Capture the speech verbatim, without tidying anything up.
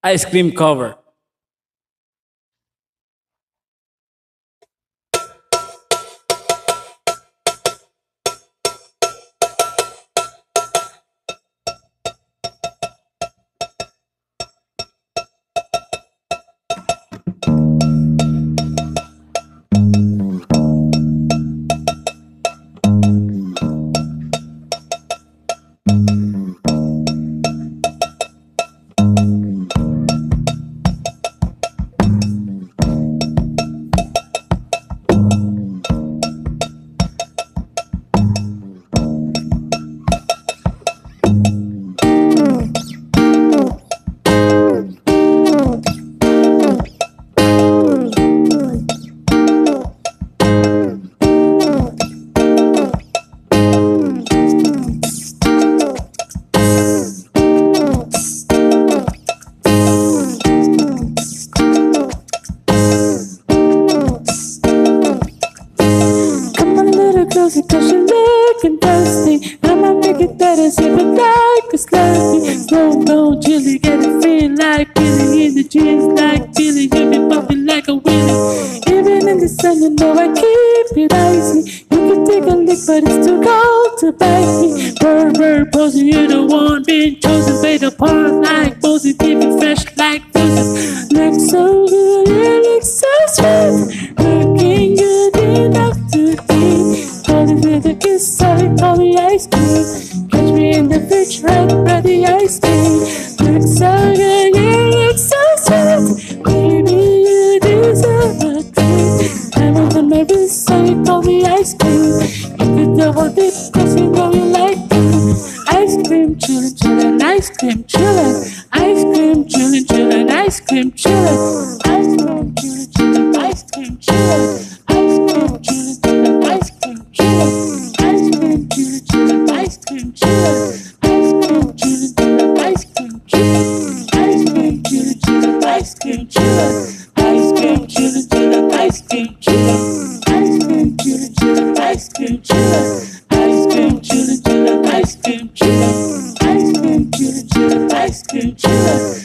Ice Cream cover. Cause you're looking thirsty. I'ma make it better, sip it like a slurpee. Slow mo, chilly, get it feel like Billy. In the jeans like Billy, you be bumping like a Willy. Even in the sun, you know I keep it icy. You can take a lick, but it's too cold to bite me. Bird, bird, posing, you're the one being chosen. Made apart like Moses, keep it fresh like roses. Look so good, you look so sweet. Looking good enough to be. With a kiss, I call me ice cream. Catch me in the fridge, right by the ice cream. Look so good, you look so sweet. Baby, you deserve a treat. Diamonds on my wrist, so you call me ice cream. You could double dip, cause you know you like me. Ice cream, chillin', chillin', ice cream, chillin'. Ice cream, chillin', chillin', ice cream, chillin'. Ice cream, chillin', chillin', ice cream, chillin'. Ice cream, chillin', chillin', ice cream, chillin'. Ice cream, chillin', chillin', ice cream, chillin'. Ice cream, chillin', chillin', ice cream, chillin'. Ice cream, chillin', chillin', ice cream, chillin'. Ice cream, chillin', chillin', ice cream, chillin'. Ice cream, chillin', chillin', ice cream, chillin'. Ice cream, chillin', chillin', ice cream, chillin'. Ice cream, chillin', chillin', ice cream, chillin'.